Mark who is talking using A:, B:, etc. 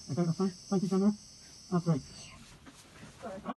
A: Okay, that's fine. Thank you, General. That's great.